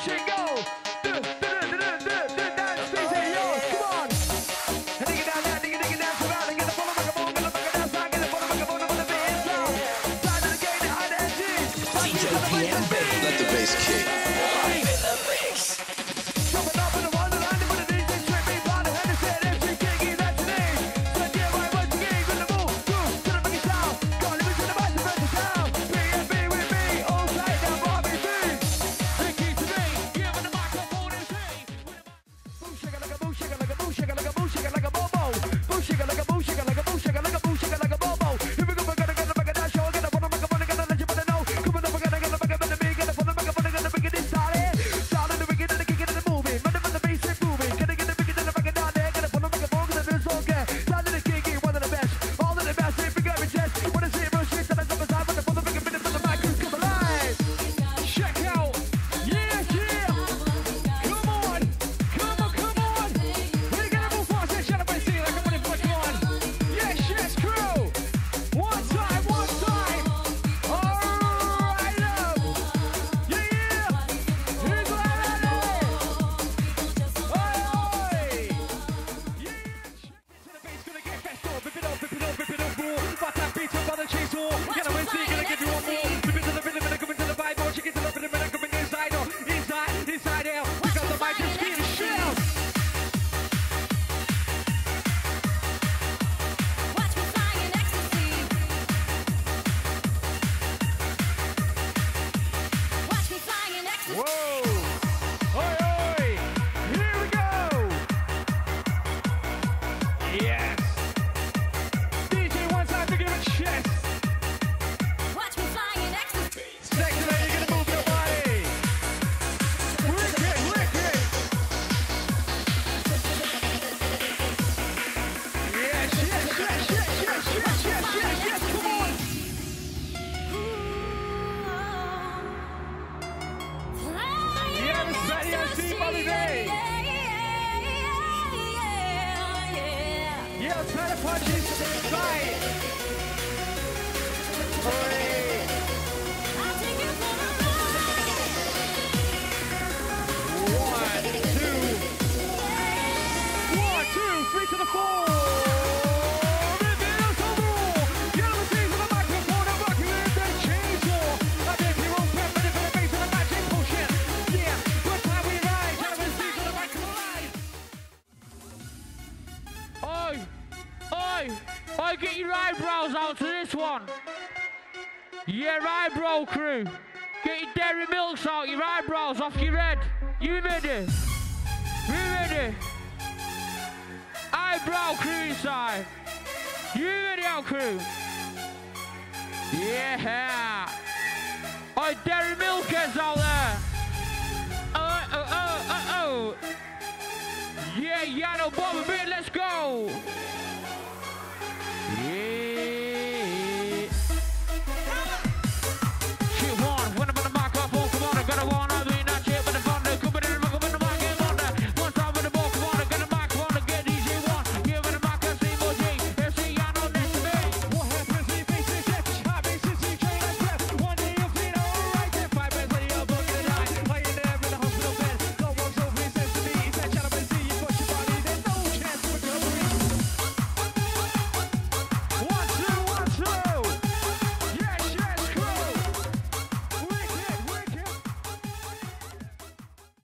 motion, go. Dance, DJ, yo, come on. Dig it down, dig it down, surround, get the ball, make a ball, get the down, side, get the ball, make a ball, the bass down. Side of the gate, high energy. DJ PM Bass. Let the bass kick. Jumping up in the wonderland, with the DJ straight me by the head and said, MC Kiggy, that's your name. Said, yeah, right, what's the game? With the move, groove, to the boogie sound. Go on, let me to the bass, the bass down. B&B with me, all tight down, Bobby B. Ricky to me, give me the microphone and say. Boom, shake like a boom, shake like a boom, shake like a boom, shake like a bobo. Boom, shake like a boom, shake like a boom, shake like a boom, shake like a bobo. Here we go, we're gonna get the back of that show, get the phone, make a phone, get the let you better know. Come on, we're gonna get the back of the big, get the phone, make a phone, get the big, this started. Started the wicked and the kick and the movie. Man, the bass is moving. Can I get the wicked and the back of down there? Get the phone, make a phone, get the this all good. Started the kick, one of the best. All of the best, if you got me chest. When I see it, real shit, then I jump aside, when the phone, make a minute, the mic is come alive. Check out. Yeah, yeah. Come on. Come on, come on. We're gonna move fast and shut up and see like I'm on come on. Yes, yes, crew. One time, one time. All right up. Yeah, yeah. Here's what I know. Oi, oi. Yeah. To the bass, gonna get best off. Rip it up, rip it up, rip it up, raw. But that beat up on the chainsaw. Get away, see, gonna give you one more. Rip it to the rhythm and come into the vibe. Or chicken to the rhythm and come inside or inside out. We got the mic and scream shout. Watch me fly in ecstasy. Watch me fly in ecstasy. Whoa! Oi, oi! Here we go! Yes! DJ one time to give it chest. Watch me fly in ecstasy. Next to that, you're gonna move your body. Wicked, wicked! Yes, yes, yes, yes, yes, yes, yes, yes, yes, come on! Yes, Betty, I see Bobby Bay. Yeah, try to punch it. Right. Oi. I'll take you for a ride. 1, 2, 3 to the 4. Reveals the rule. Get on the stage with the microphone and rocking with the chainsaw. I think you're all prepped for the bass of the magic potion. Yeah, good time we ride. Get on the stage with the microphone. Oi, get your eyebrows out to this one. Yeah, eyebrow crew. Get your dairy milks out, your eyebrows off your head. You ready? We ready? Eyebrow crew inside. You ready, out crew? Yeah. Oi, dairy milkers out there. Oh. Yeah, Yano Bob a bit, let's go.